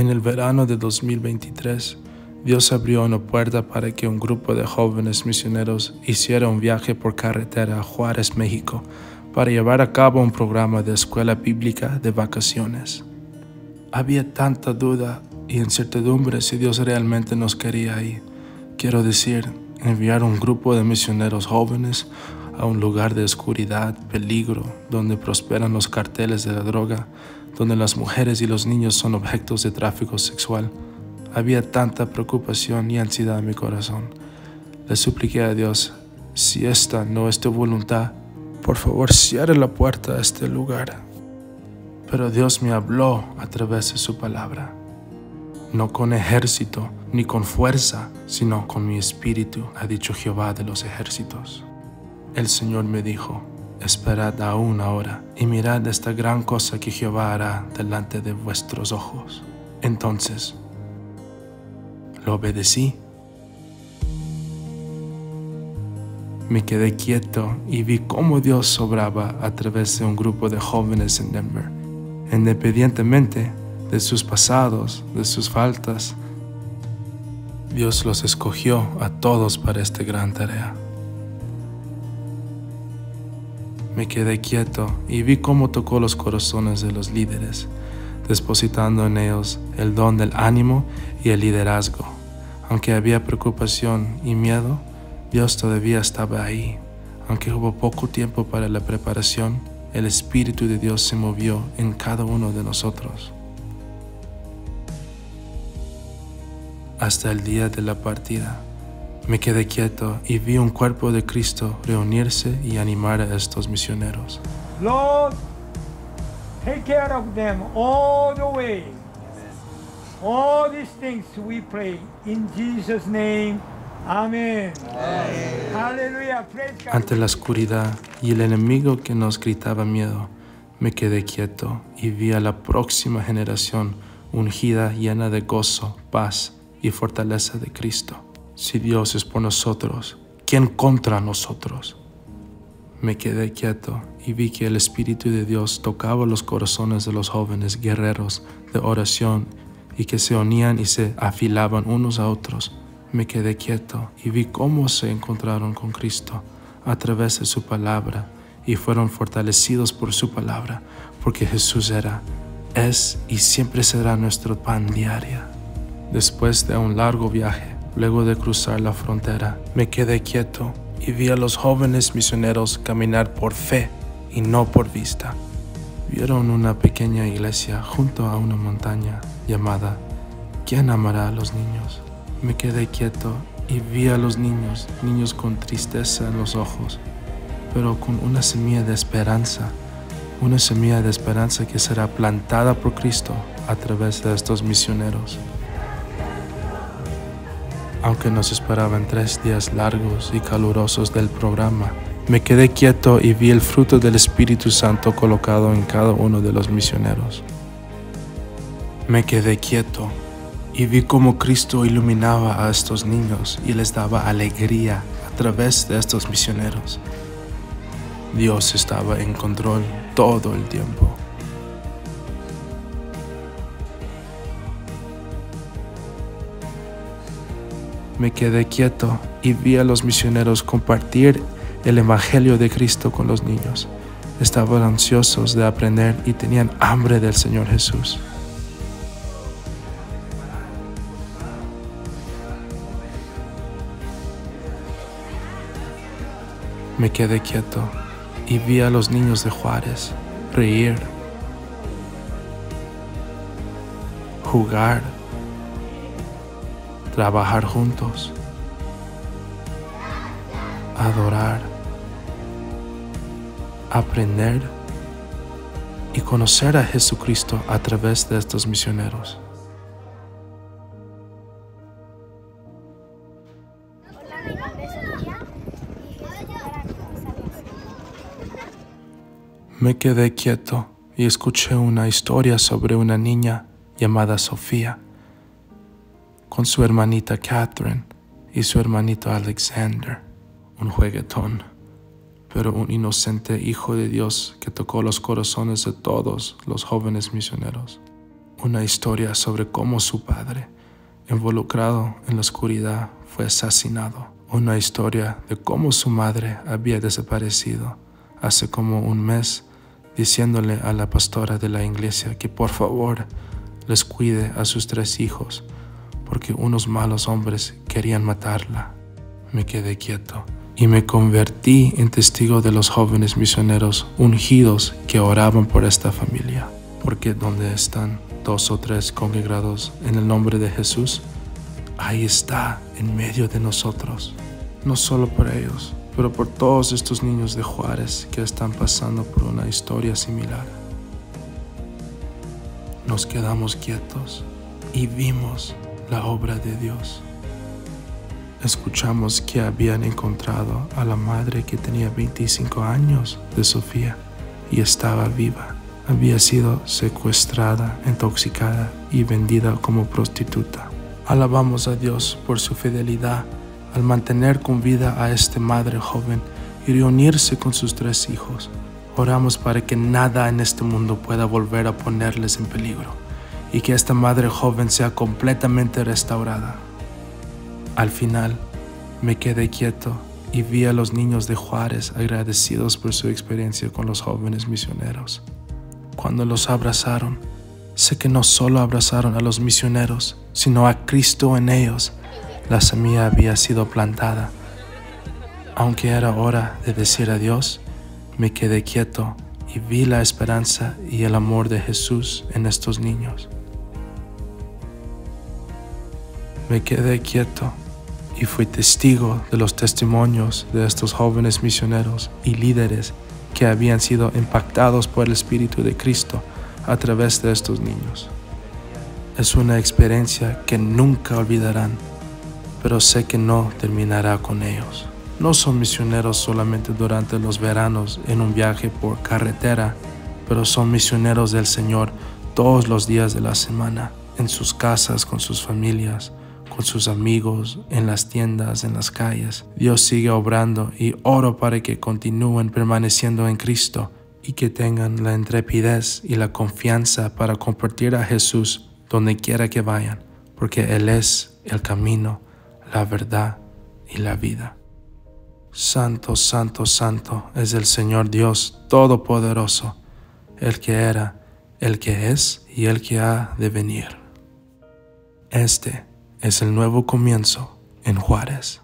En el verano de 2023, Dios abrió una puerta para que un grupo de jóvenes misioneros hiciera un viaje por carretera a Juárez, México, para llevar a cabo un programa de escuela bíblica de vacaciones. Había tanta duda y incertidumbre si Dios realmente nos quería ahí. Quiero decir, enviar un grupo de misioneros jóvenes a un lugar de oscuridad, peligro, donde prosperan los carteles de la droga, donde las mujeres y los niños son objetos de tráfico sexual. Había tanta preocupación y ansiedad en mi corazón. Le supliqué a Dios, si esta no es tu voluntad, por favor cierre la puerta a este lugar. Pero Dios me habló a través de su palabra. No con ejército ni con fuerza, sino con mi espíritu, ha dicho Jehová de los ejércitos. El Señor me dijo, esperad aún ahora y mirad esta gran cosa que Jehová hará delante de vuestros ojos. Entonces, lo obedecí. Me quedé quieto y vi cómo Dios obraba a través de un grupo de jóvenes en Denver. Independientemente de sus pasados, de sus faltas, Dios los escogió a todos para esta gran tarea. Me quedé quieto y vi cómo tocó los corazones de los líderes, depositando en ellos el don del ánimo y el liderazgo. Aunque había preocupación y miedo, Dios todavía estaba ahí. Aunque hubo poco tiempo para la preparación, el Espíritu de Dios se movió en cada uno de nosotros. Hasta el día de la partida, me quedé quieto y vi un cuerpo de Cristo reunirse y animar a estos misioneros. Lord, take care of them all the way. All these things we pray in Jesus' name. Amen. Aleluya. Ante la oscuridad y el enemigo que nos gritaba miedo, me quedé quieto y vi a la próxima generación ungida, llena de gozo, paz y fortaleza de Cristo. Si Dios es por nosotros, ¿quién contra nosotros? Me quedé quieto y vi que el Espíritu de Dios tocaba los corazones de los jóvenes guerreros de oración y que se unían y se afilaban unos a otros. Me quedé quieto y vi cómo se encontraron con Cristo a través de su palabra y fueron fortalecidos por su palabra, porque Jesús era, es y siempre será nuestro pan diario. Después de un largo viaje, luego de cruzar la frontera, me quedé quieto y vi a los jóvenes misioneros caminar por fe y no por vista. Vieron una pequeña iglesia junto a una montaña llamada ¿Quién amará a los niños? Me quedé quieto y vi a los niños con tristeza en los ojos, pero con una semilla de esperanza que será plantada por Cristo a través de estos misioneros. Aunque nos esperaban 3 días largos y calurosos del programa, me quedé quieto y vi el fruto del Espíritu Santo colocado en cada uno de los misioneros. Me quedé quieto y vi cómo Cristo iluminaba a estos niños y les daba alegría a través de estos misioneros. Dios estaba en control todo el tiempo. Me quedé quieto y vi a los misioneros compartir el Evangelio de Cristo con los niños. Estaban ansiosos de aprender y tenían hambre del Señor Jesús. Me quedé quieto y vi a los niños de Juárez reír, jugar, trabajar juntos, adorar, aprender y conocer a Jesucristo a través de estos misioneros. Me quedé quieto y escuché una historia sobre una niña llamada Sofía, con su hermanita Catherine y su hermanito Alexander, un juguetón, pero un inocente hijo de Dios que tocó los corazones de todos los jóvenes misioneros. una historia sobre cómo su padre, involucrado en la oscuridad, fue asesinado. Una historia de cómo su madre había desaparecido hace como un mes, diciéndole a la pastora de la iglesia que por favor les cuide a sus 3 hijos, porque unos malos hombres querían matarla. Me quedé quieto y me convertí en testigo de los jóvenes misioneros ungidos que oraban por esta familia, porque donde están 2 o 3 congregados en el nombre de Jesús, ahí está en medio de nosotros, no solo por ellos, pero por todos estos niños de Juárez que están pasando por una historia similar. Nos quedamos quietos y vimos la obra de Dios. Escuchamos que habían encontrado a la madre que tenía 25 años de Sofía y estaba viva. Había sido secuestrada, intoxicada y vendida como prostituta. Alabamos a Dios por su fidelidad al mantener con vida a esta madre joven y reunirse con sus 3 hijos. Oramos para que nada en este mundo pueda volver a ponerles en peligro y que esta madre joven sea completamente restaurada. Al final, me quedé quieto y vi a los niños de Juárez agradecidos por su experiencia con los jóvenes misioneros. Cuando los abrazaron, sé que no solo abrazaron a los misioneros, sino a Cristo en ellos. La semilla había sido plantada. Aunque era hora de decir adiós, me quedé quieto y vi la esperanza y el amor de Jesús en estos niños. Me quedé quieto y fui testigo de los testimonios de estos jóvenes misioneros y líderes que habían sido impactados por el Espíritu de Cristo a través de estos niños. Es una experiencia que nunca olvidarán, pero sé que no terminará con ellos. No son misioneros solamente durante los veranos en un viaje por carretera, pero son misioneros del Señor todos los días de la semana, en sus casas, con sus familias, con sus amigos, en las tiendas, en las calles. Dios sigue obrando y oro para que continúen permaneciendo en Cristo y que tengan la intrepidez y la confianza para compartir a Jesús donde quiera que vayan, porque Él es el camino, la verdad y la vida. Santo, santo, santo es el Señor Dios Todopoderoso, el que era, el que es y el que ha de venir. Este es el nuevo comienzo en Juárez.